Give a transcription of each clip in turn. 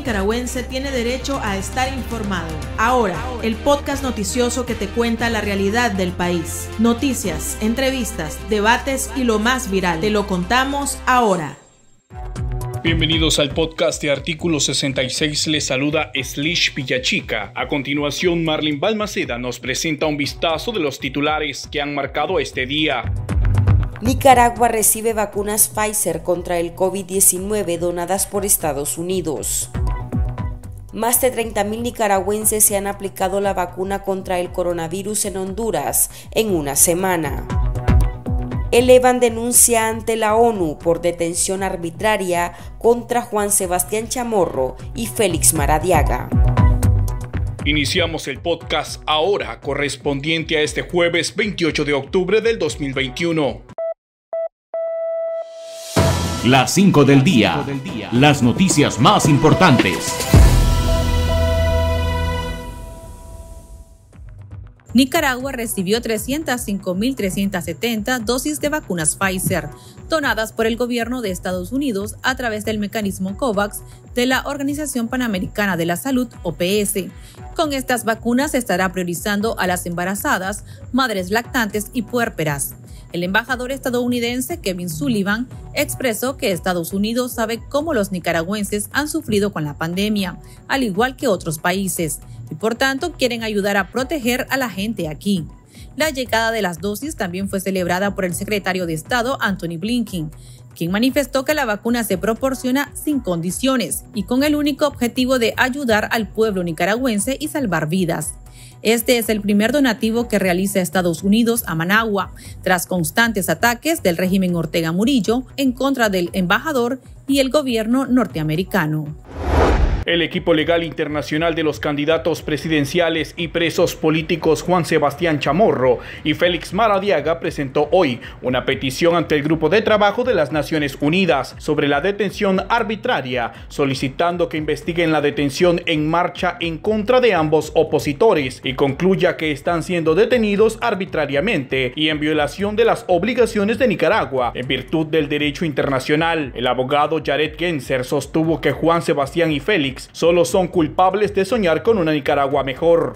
nicaragüense tiene derecho a estar informado. Ahora, el podcast noticioso que te cuenta la realidad del país. Noticias, entrevistas, debates y lo más viral. Te lo contamos ahora. Bienvenidos al podcast de Artículo 66, les saluda Slish Villachica. A continuación, Marlene Balmaceda nos presenta un vistazo de los titulares que han marcado este día. Nicaragua recibe vacunas Pfizer contra el COVID-19 donadas por Estados Unidos. Más de 30.000 nicaragüenses se han aplicado la vacuna contra el coronavirus en Honduras en una semana. Elevan denuncia ante la ONU por detención arbitraria contra Juan Sebastián Chamorro y Félix Maradiaga. Iniciamos el podcast ahora, correspondiente a este jueves 28 de octubre del 2021. Las 5 del día. Las noticias más importantes. Nicaragua recibió 305.370 dosis de vacunas Pfizer, donadas por el gobierno de Estados Unidos a través del mecanismo COVAX de la Organización Panamericana de la Salud, OPS. Con estas vacunas se estará priorizando a las embarazadas, madres lactantes y puérperas. El embajador estadounidense Kevin Sullivan expresó que Estados Unidos sabe cómo los nicaragüenses han sufrido con la pandemia, al igual que otros países, y por tanto quieren ayudar a proteger a la gente aquí. La llegada de las dosis también fue celebrada por el secretario de Estado Antony Blinken, quien manifestó que la vacuna se proporciona sin condiciones y con el único objetivo de ayudar al pueblo nicaragüense y salvar vidas. Este es el primer donativo que realiza Estados Unidos a Managua, tras constantes ataques del régimen Ortega Murillo en contra del embajador y el gobierno norteamericano. El equipo legal internacional de los candidatos presidenciales y presos políticos Juan Sebastián Chamorro y Félix Maradiaga presentó hoy una petición ante el Grupo de Trabajo de las Naciones Unidas sobre la detención arbitraria, solicitando que investiguen la detención en marcha en contra de ambos opositores y concluya que están siendo detenidos arbitrariamente y en violación de las obligaciones de Nicaragua en virtud del derecho internacional. El abogado Jared Genser sostuvo que Juan Sebastián y Félix solo son culpables de soñar con una Nicaragua mejor.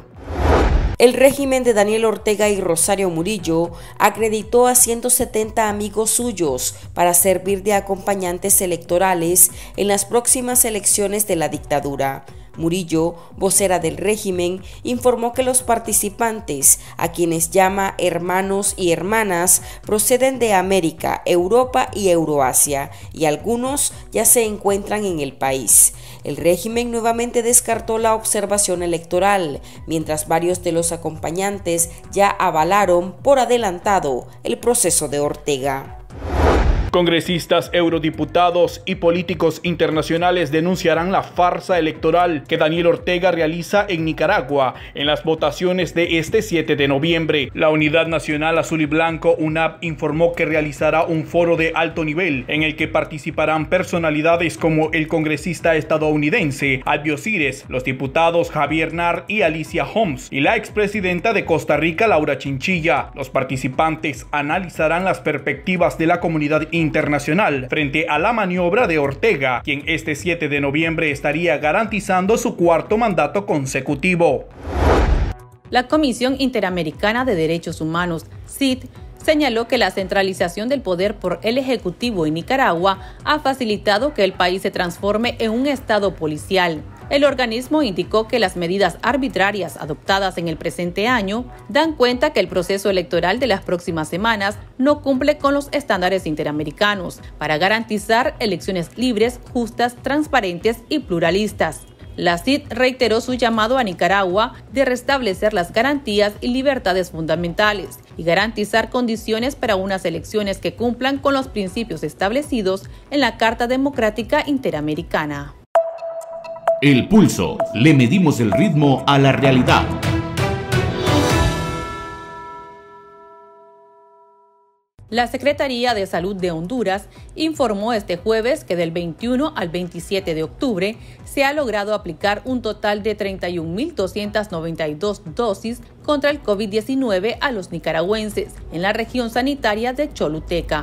El régimen de Daniel Ortega y Rosario Murillo acreditó a 170 amigos suyos para servir de acompañantes electorales en las próximas elecciones de la dictadura. Murillo, vocera del régimen, informó que los participantes, a quienes llama hermanos y hermanas, proceden de América, Europa y Euroasia, y algunos ya se encuentran en el país. El régimen nuevamente descartó la observación electoral, mientras varios de los acompañantes ya avalaron por adelantado el proceso de Ortega. Congresistas, eurodiputados y políticos internacionales denunciarán la farsa electoral que Daniel Ortega realiza en Nicaragua en las votaciones de este 7 de noviembre. La Unidad Nacional Azul y Blanco, UNAP, informó que realizará un foro de alto nivel en el que participarán personalidades como el congresista estadounidense Albio Cires, los diputados Javier Nar y Alicia Holmes y la expresidenta de Costa Rica, Laura Chinchilla. Los participantes analizarán las perspectivas de la comunidad internacional frente a la maniobra de Ortega, quien este 7 de noviembre estaría garantizando su cuarto mandato consecutivo. La Comisión Interamericana de Derechos Humanos, CID, señaló que la centralización del poder por el Ejecutivo en Nicaragua ha facilitado que el país se transforme en un estado policial. El organismo indicó que las medidas arbitrarias adoptadas en el presente año dan cuenta que el proceso electoral de las próximas semanas no cumple con los estándares interamericanos para garantizar elecciones libres, justas, transparentes y pluralistas. La CID reiteró su llamado a Nicaragua de restablecer las garantías y libertades fundamentales y garantizar condiciones para unas elecciones que cumplan con los principios establecidos en la Carta Democrática Interamericana. El Pulso. Le medimos el ritmo a la realidad. La Secretaría de Salud de Honduras informó este jueves que del 21 al 27 de octubre se ha logrado aplicar un total de 31.292 dosis contra el COVID-19 a los nicaragüenses en la región sanitaria de Choluteca.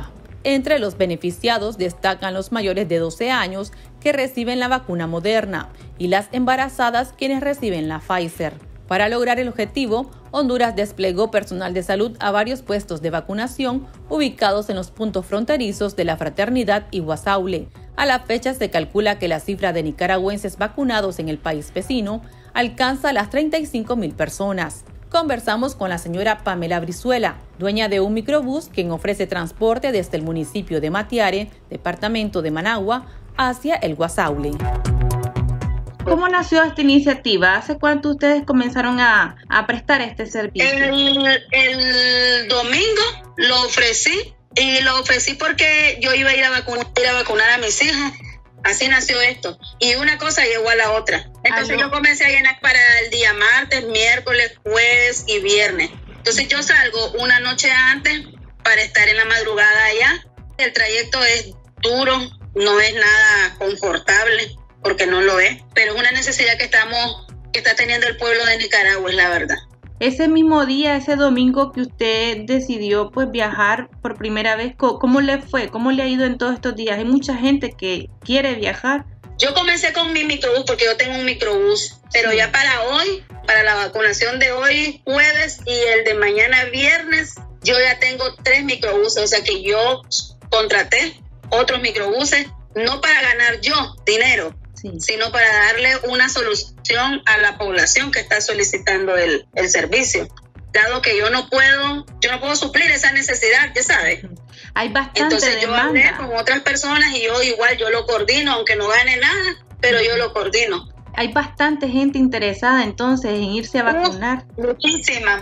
Entre los beneficiados destacan los mayores de 12 años que reciben la vacuna Moderna y las embarazadas quienes reciben la Pfizer. Para lograr el objetivo, Honduras desplegó personal de salud a varios puestos de vacunación ubicados en los puntos fronterizos de La Fraternidad y Guasaule. A la fecha se calcula que la cifra de nicaragüenses vacunados en el país vecino alcanza las 35,000 personas. Conversamos con la señora Pamela Brizuela, dueña de un microbús quien ofrece transporte desde el municipio de Matiare, departamento de Managua, hacia el Guasaule. ¿Cómo nació esta iniciativa? ¿Hace cuánto ustedes comenzaron a prestar este servicio? El domingo lo ofrecí, y lo ofrecí porque yo iba a ir a vacunar a mis hijos. Así nació esto. Y una cosa llegó a la otra. Entonces yo comencé a llenar para el día martes, miércoles, jueves y viernes. Entonces yo salgo una noche antes para estar en la madrugada allá. El trayecto es duro, no es nada confortable, porque no lo es, pero es una necesidad que está teniendo el pueblo de Nicaragua, es la verdad. Ese mismo día, ese domingo que usted decidió pues viajar por primera vez, ¿cómo le fue? ¿Cómo le ha ido en todos estos días? Hay mucha gente que quiere viajar. Yo comencé con mi microbús porque yo tengo un microbús, pero ya para hoy, para la vacunación de hoy, jueves, y el de mañana, viernes, yo ya tengo 3 microbuses, o sea que yo contraté otros microbuses, no para ganar yo dinero, sino para darle una solución a la población que está solicitando el servicio, dado que yo no puedo suplir esa necesidad, ya sabes. Hay bastante Entonces yo demanda. hablé con otras personas y yo lo coordino, aunque no gane nada, pero yo lo coordino. Hay bastante gente interesada entonces en irse a vacunar. Muchísima.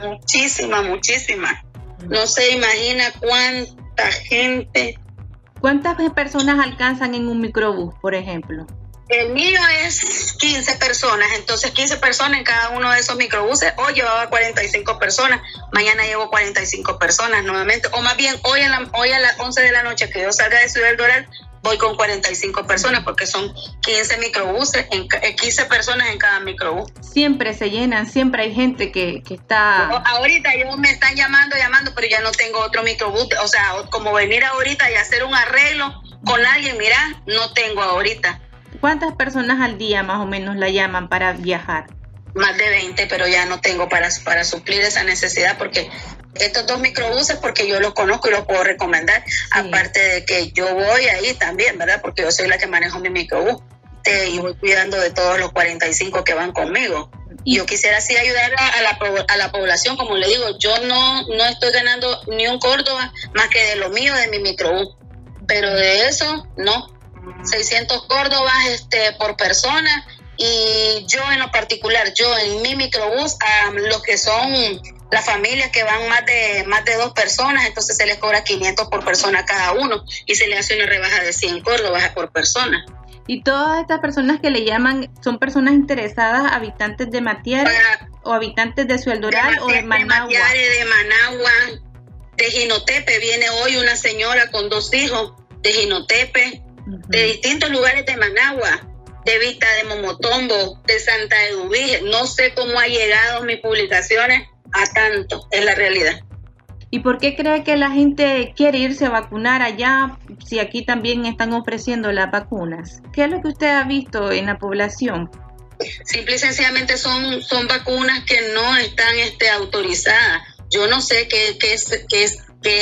No se imagina cuánta gente. ¿Cuántas personas alcanzan en un microbús, por ejemplo? El mío es 15 personas, entonces 15 personas en cada uno de esos microbuses. Hoy llevaba 45 personas, mañana llevo 45 personas nuevamente, o más bien hoy a las 11 de la noche que yo salga de Ciudad del Doral, voy con 45 personas porque son 15 microbuses, 15 personas en cada microbús. Siempre se llenan, siempre hay gente que está... Ahorita me están llamando, pero ya no tengo otro microbús, o sea, como venir ahorita y hacer un arreglo con alguien, mira, no tengo ahorita. ¿Cuántas personas al día más o menos la llaman para viajar? Más de 20, pero ya no tengo para suplir esa necesidad, porque estos 2 microbuses, porque yo los conozco y los puedo recomendar, aparte de que yo voy ahí también, ¿verdad? Porque yo soy la que manejo mi microbús y voy cuidando de todos los 45 que van conmigo. Y yo quisiera así ayudar a la población, como le digo, yo no estoy ganando ni un Córdoba más que de lo mío, de mi microbús, pero de eso no. 600 Córdobas por persona, y yo en lo particular, yo en mi microbús, a los que son las familias que van más de 2 personas, entonces se les cobra 500 por persona cada uno y se le hace una rebaja de 100 Córdobas por persona. ¿Y todas estas personas que le llaman son personas interesadas, habitantes de Matiare o habitantes de Ciudad del Doral o de Managua? De Managua, de Jinotepe, viene hoy una señora con 2 hijos de Jinotepe, de distintos lugares de Managua, de Vista de Momotombo, de Santa Eduvige. No sé cómo ha llegado mis publicaciones a tanto, es la realidad. ¿Y por qué cree que la gente quiere irse a vacunar allá si aquí también están ofreciendo las vacunas? ¿Qué es lo que usted ha visto en la población? Simple y sencillamente son vacunas que no están autorizadas. Yo no sé qué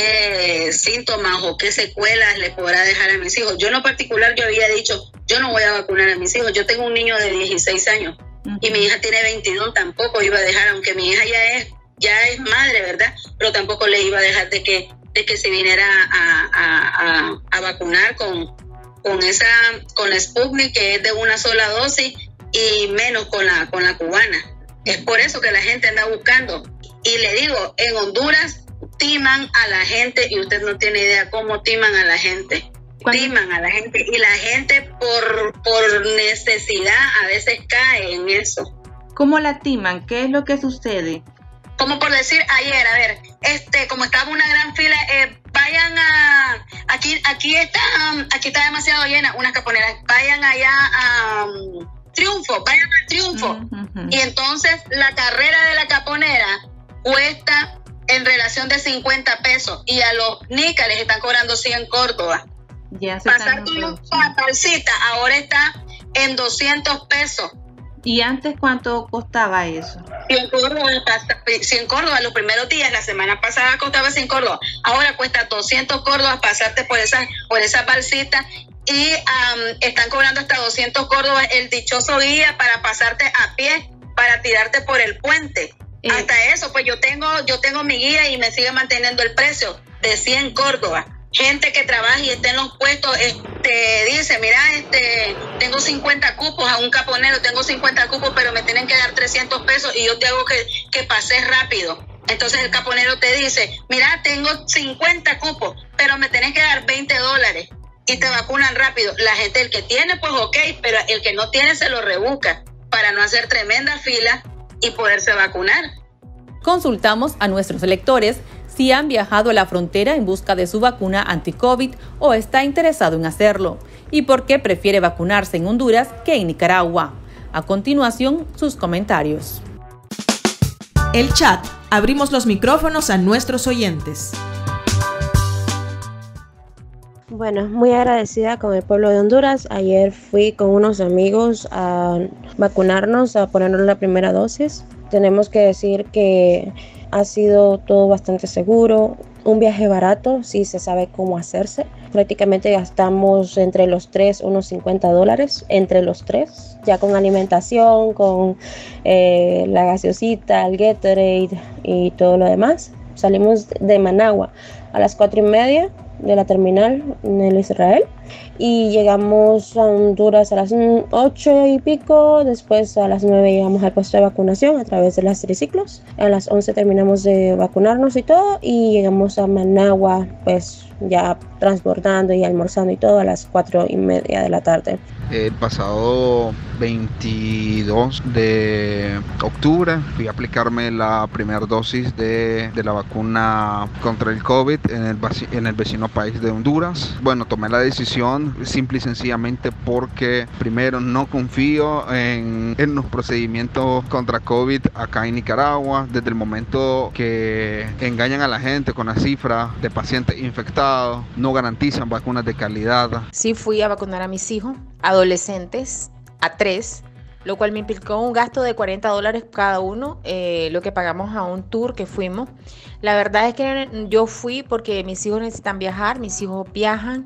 síntomas o qué secuelas le podrá dejar a mis hijos. Yo en lo particular, yo había dicho, yo no voy a vacunar a mis hijos. Yo tengo un niño de 16 años y mi hija tiene 22, tampoco iba a dejar, aunque mi hija ya es madre, ¿verdad? Pero tampoco le iba a dejar de que se viniera a vacunar con Sputnik, que es de una sola dosis, y menos con la cubana. Es por eso que la gente anda buscando. Y le digo, en Honduras timan a la gente, y usted no tiene idea cómo timan a la gente. Timan a la gente, y la gente por necesidad a veces cae en eso. ¿Cómo la timan? ¿Qué es lo que sucede? Como por decir ayer, a ver, como estaba una gran fila, vayan a, aquí está demasiado llena, unas caponeras, vayan allá a Triunfo, vayan al Triunfo. Y entonces la carrera de la caponera cuesta en relación de 50 pesos y a los nica les están cobrando 100 Córdoba. Pasar una balsita ahora está en 200 pesos. ¿Y antes cuánto costaba eso? 100 Córdoba los primeros días, la semana pasada costaba 100 Córdoba, ahora cuesta 200 Córdoba pasarte por esa balsita y están cobrando hasta 200 Córdoba el dichoso guía para pasarte a pie, para tirarte por el puente. Hasta eso, pues yo tengo mi guía y me sigue manteniendo el precio de 100 Córdoba. Gente que trabaja y está en los puestos dice, mira, tengo 50 cupos a un caponero, tengo 50 cupos, pero me tienen que dar 300 pesos y yo te hago que pase rápido. Entonces el caponero te dice, mira, tengo 50 cupos, pero me tenés que dar $20 y te vacunan rápido. La gente, el que tiene, pues ok, pero el que no tiene se lo rebusca para no hacer tremenda fila y poderse vacunar. Consultamos a nuestros electores si han viajado a la frontera en busca de su vacuna anti-COVID o está interesado en hacerlo, y por qué prefiere vacunarse en Honduras que en Nicaragua. A continuación, sus comentarios. El chat. Abrimos los micrófonos a nuestros oyentes. Bueno, muy agradecida con el pueblo de Honduras. Ayer fui con unos amigos a vacunarnos, a ponernos la primera dosis. Tenemos que decir que ha sido todo bastante seguro, un viaje barato si se sabe cómo hacerse. Prácticamente gastamos entre los tres unos $50 entre los tres, ya con alimentación, con la gaseosita, el Gatorade y todo lo demás. Salimos de Managua a las 4:30 de la terminal en el Israel y llegamos a Honduras a las 8 y pico, después a las 9 llegamos al puesto de vacunación a través de las triciclos, a las 11 terminamos de vacunarnos y todo y llegamos a Managua pues ya transbordando y almorzando y todo a las 4:30 de la tarde. El pasado 22 de octubre fui a aplicarme la primera dosis de la vacuna contra el COVID en el vecino país de Honduras. Bueno, tomé la decisión simple y sencillamente porque primero no confío en los procedimientos contra COVID acá en Nicaragua. Desde el momento que engañan a la gente con la cifra de pacientes infectados, no garantizan vacunas de calidad. Sí fui a vacunar a mis hijos adolescentes, a 3, lo cual me implicó un gasto de $40 cada uno, lo que pagamos a un tour que fuimos. La verdad es que yo fui porque mis hijos necesitan viajar, mis hijos viajan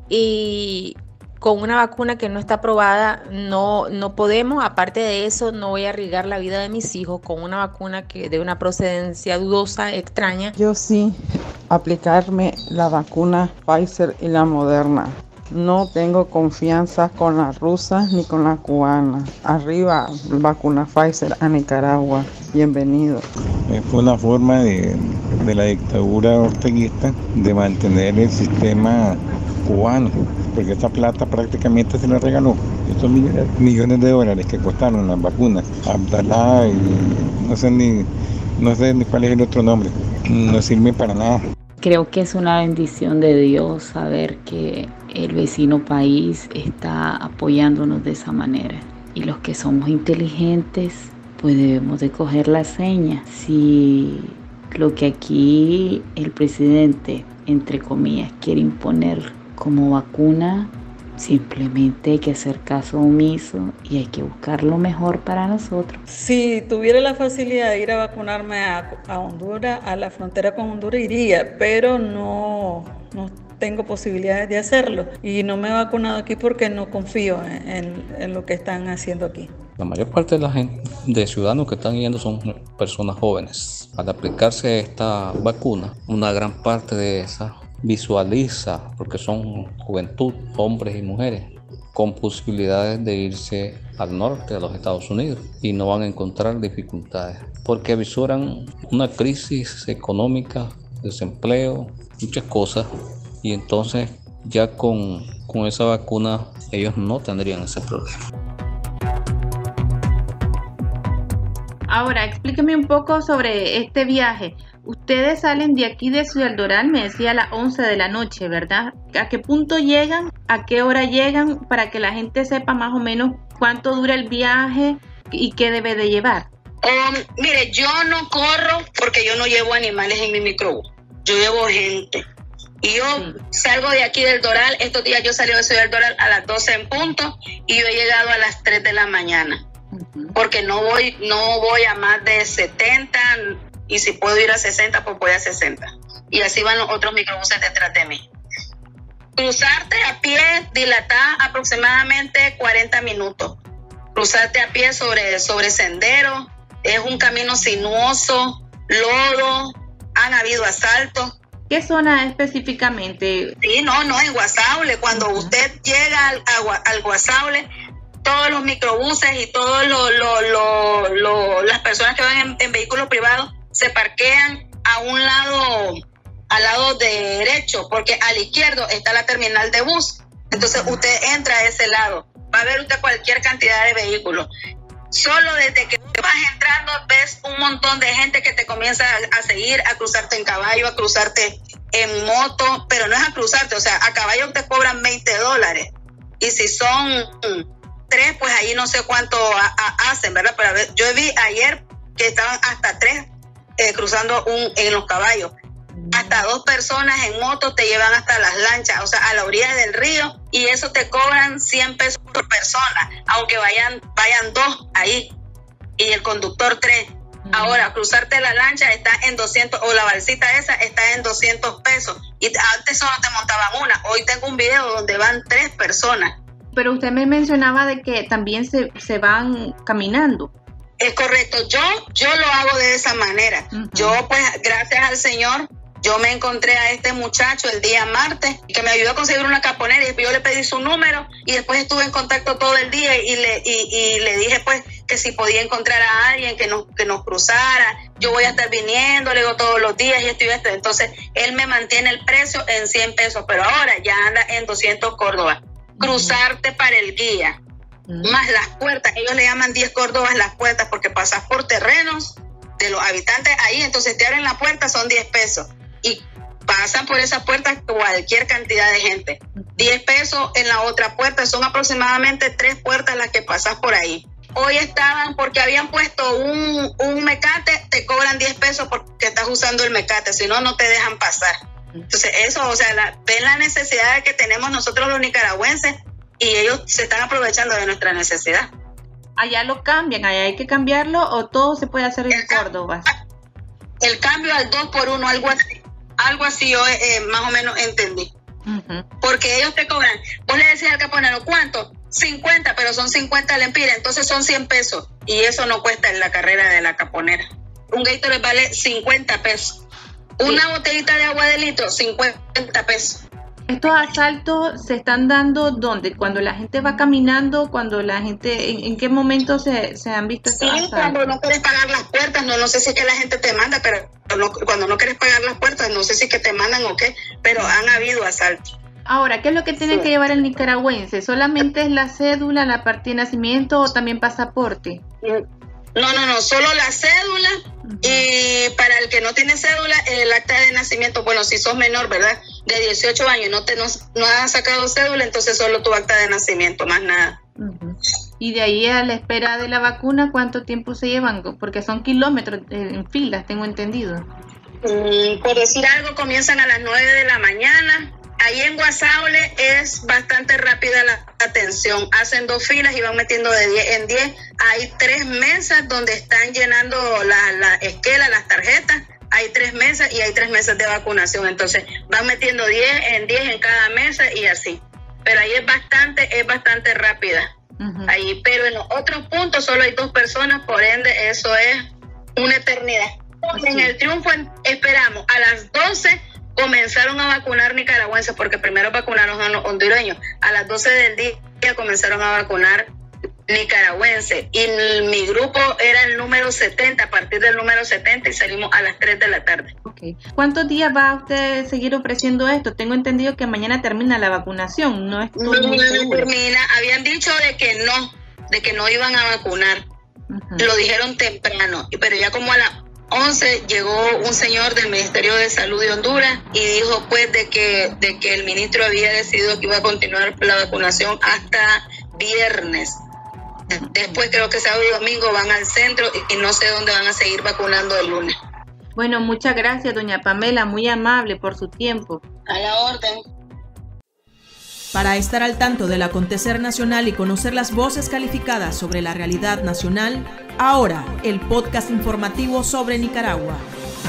y con una vacuna que no está aprobada no podemos. Aparte de eso, no voy a arriesgar la vida de mis hijos con una vacuna que de una procedencia dudosa, extraña. Yo sí aplicarme la vacuna Pfizer y la Moderna. No tengo confianza con la rusa ni con la cubana. Arriba, vacuna Pfizer a Nicaragua. Bienvenido. Fue una forma de la dictadura orteguista de mantener el sistema cubano, porque esta plata prácticamente se la regaló. Estos millones de dólares que costaron las vacunas, Abdalá y no sé ni cuál es el otro nombre, no sirve para nada. Creo que es una bendición de Dios saber que el vecino país está apoyándonos de esa manera. Y los que somos inteligentes, pues debemos de coger la seña. Si lo que aquí el presidente, entre comillas, quiere imponer como vacuna, simplemente hay que hacer caso omiso y hay que buscar lo mejor para nosotros. Si tuviera la facilidad de ir a vacunarme a Honduras, a la frontera con Honduras iría, pero no tengo posibilidades de hacerlo y no me he vacunado aquí porque no confío en lo que están haciendo aquí. La mayor parte de la gente, de ciudadanos que están yendo son personas jóvenes. Al aplicarse esta vacuna, una gran parte de esa visualiza, porque son juventud, hombres y mujeres, con posibilidades de irse al norte, a los Estados Unidos, y no van a encontrar dificultades, porque avisoran una crisis económica, desempleo, muchas cosas, y entonces ya con esa vacuna ellos no tendrían ese problema. Ahora, explíqueme un poco sobre este viaje. Ustedes salen de aquí de Ciudad Doral, me decía a las 11 de la noche, ¿verdad? ¿A qué punto llegan? ¿A qué hora llegan? Para que la gente sepa más o menos cuánto dura el viaje y qué debe de llevar. Mire, yo no corro porque yo no llevo animales en mi microbús, yo llevo gente. Y yo salgo de aquí del Doral, estos días yo salí de Ciudad del Doral a las 12 en punto y yo he llegado a las 3 de la mañana. Porque no voy a más de 70 y si puedo ir a 60, pues voy a 60. Y así van los otros microbuses detrás de mí. Cruzarte a pie dilata aproximadamente 40 minutos. Cruzarte a pie sobre sendero, es un camino sinuoso, lodo, han habido asaltos. ¿Qué zona específicamente? Sí, no, en Guasaule. Cuando usted llega al Guasaule, todos los microbuses y todas las personas que van en vehículos privados se parquean a un lado, al lado derecho, porque al izquierdo está la terminal de bus. Entonces usted entra a ese lado, va a ver usted cualquier cantidad de vehículos. Solo desde que vas entrando ves un montón de gente que te comienza a seguir, a cruzarte en caballo, a cruzarte en moto, pero no es a cruzarte, o sea, a caballo te cobran $20. Y si son 3, pues ahí no sé cuánto hacen, ¿verdad? Pero a ver, yo vi ayer que estaban hasta 3 cruzando en los caballos. Hasta 2 personas en moto te llevan hasta las lanchas, o sea, a la orilla del río, y eso te cobran $100 por persona, aunque vayan 2 ahí y el conductor 3. Ahora, cruzarte la lancha está en 200, o la balsita esa está en $200. Y antes solo te montaban una. Hoy tengo un video donde van 3 personas. Pero usted me mencionaba de que también se van caminando. Es correcto, yo lo hago de esa manera. Yo, pues, gracias al Señor, yo me encontré a este muchacho el día martes que me ayudó a conseguir una caponera y yo le pedí su número y después estuve en contacto todo el día y le dije pues que si podía encontrar a alguien que nos cruzara. Yo voy a estar viniendo, le digo todos los días y esto y esto. Entonces él me mantiene el precio en $100, pero ahora ya anda en 200 Córdobas. Cruzarte para el guía, más las puertas, ellos le llaman 10 Córdobas las puertas porque pasas por terrenos de los habitantes ahí, entonces te abren la puerta, son $10 y pasan por esa puerta cualquier cantidad de gente. $10 en la otra puerta, son aproximadamente 3 puertas las que pasas por ahí. Hoy estaban, porque habían puesto un mecate, te cobran $10 porque estás usando el mecate, si no, no te dejan pasar. Entonces eso, o sea, ven la necesidad que tenemos nosotros los nicaragüenses y ellos se están aprovechando de nuestra necesidad. Allá lo cambian, allá hay que cambiarlo o todo se puede hacer en Córdoba. El cambio al 2 por 1, algo así yo más o menos entendí. Porque ellos te cobran, vos le decís al caponero, ¿cuánto? 50, pero son 50 lempiras, entonces son $100 y eso no cuesta en la carrera de la caponera. Un Gatorade vale $50. Una botellita de agua de litro, $50. ¿Estos asaltos se están dando dónde? ¿Cuando la gente va caminando? ¿Cuando la gente, en qué momento se han visto estos asaltos? Cuando no quieres pagar las puertas, no sé si es que la gente te manda, pero cuando no quieres pagar las puertas, no sé si es que te mandan o qué, pero han habido asaltos. Ahora, ¿qué es lo que tiene que llevar el nicaragüense? ¿Solamente es la cédula, la partida de nacimiento o también pasaporte? No, solo la cédula y para el que no tiene cédula, el acta de nacimiento. Bueno, si sos menor, ¿verdad? De 18 años no has sacado cédula, entonces solo tu acta de nacimiento, más nada. Y de ahí a la espera de la vacuna, ¿cuánto tiempo se llevan? Porque son kilómetros en filas, tengo entendido. Por decir algo, comienzan a las 9 de la mañana. Ahí en Guasaule es bastante rápida la atención. Hacen 2 filas y van metiendo de 10 en 10. Hay 3 mesas donde están llenando la esquela, las tarjetas. Hay 3 mesas y hay 3 mesas de vacunación. Entonces van metiendo 10 en cada mesa y así. Pero ahí es bastante rápida. Ahí, pero en los otros puntos solo hay 2 personas, por ende eso es una eternidad. En el Triunfo esperamos a las 12. Comenzaron a vacunar nicaragüenses porque primero vacunaron a los hondureños. A las 12 del día comenzaron a vacunar nicaragüenses y mi grupo era el número 70, a partir del número 70 y salimos a las 3 de la tarde. ¿Cuántos días va usted a seguir ofreciendo esto? Tengo entendido que mañana termina la vacunación, ¿no? No termina, habían dicho de que no iban a vacunar. Lo dijeron temprano, pero ya como a las 11 llegó un señor del Ministerio de Salud de Honduras y dijo pues de que el ministro había decidido que iba a continuar la vacunación hasta viernes. Después creo que sábado y domingo van al centro y no sé dónde van a seguir vacunando el lunes. Bueno, muchas gracias, doña Pamela, muy amable por su tiempo. A la orden. Para estar al tanto del acontecer nacional y conocer las voces calificadas sobre la realidad nacional, ahora el podcast informativo sobre Nicaragua.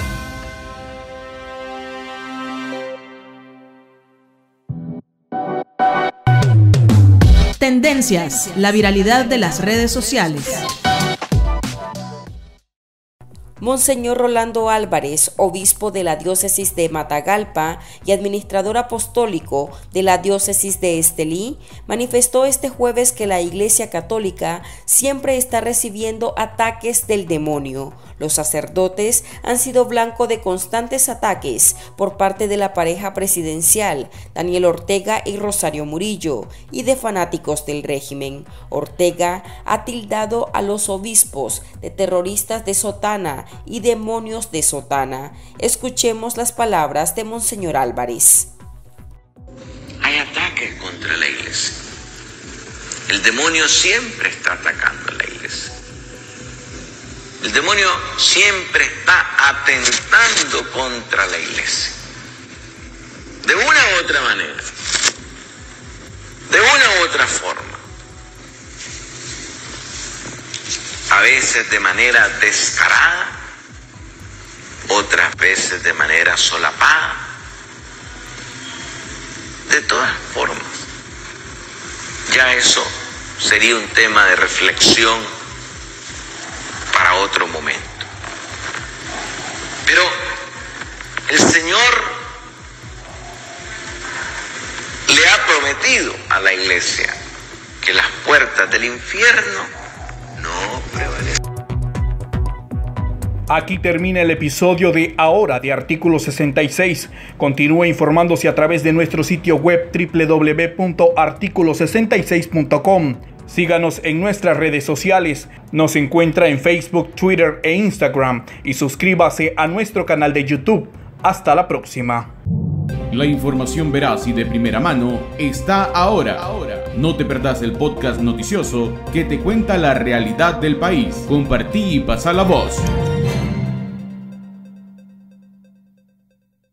Tendencias, la viralidad de las redes sociales. Monseñor Rolando Álvarez, obispo de la diócesis de Matagalpa y administrador apostólico de la diócesis de Estelí, manifestó este jueves que la Iglesia Católica siempre está recibiendo ataques del demonio. Los sacerdotes han sido blanco de constantes ataques por parte de la pareja presidencial, Daniel Ortega y Rosario Murillo, y de fanáticos del régimen. Ortega ha tildado a los obispos de terroristas de sotana y demonios de sotana. Escuchemos las palabras de Monseñor Álvarez. Hay ataques contra la iglesia. El demonio siempre está atacando a la iglesia. El demonio siempre está atentando contra la iglesia. De una u otra manera. De una u otra forma. A veces de manera descarada, otras veces de manera solapada. De todas formas, ya eso sería un tema de reflexión para otro momento. Pero el Señor le ha prometido a la iglesia que las puertas del infierno no prevalecen. Aquí termina el episodio de Ahora de Artículo 66. Continúe informándose a través de nuestro sitio web www.articulo66.com. Síganos en nuestras redes sociales. Nos encuentra en Facebook, Twitter e Instagram. Y suscríbase a nuestro canal de YouTube. Hasta la próxima. La información veraz y de primera mano está ahora. No te perdás el podcast noticioso que te cuenta la realidad del país. Compartí y pasa la voz.